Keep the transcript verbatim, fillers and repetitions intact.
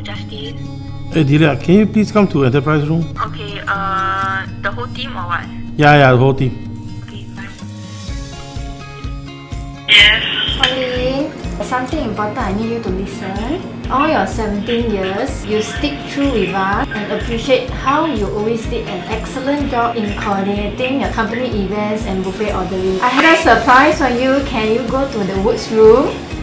Justin. Hey Delia, can you please come to Enterprise room? Okay, uh, the whole team or what? Yeah, yeah, the whole team. Okay, bye. Yes. Pauline, there's something important I need you to listen. All your seventeen years, you stick through with us and appreciate how you always did an excellent job in coordinating your company events and buffet ordering. I had a surprise for you. Can you go to the Woods room?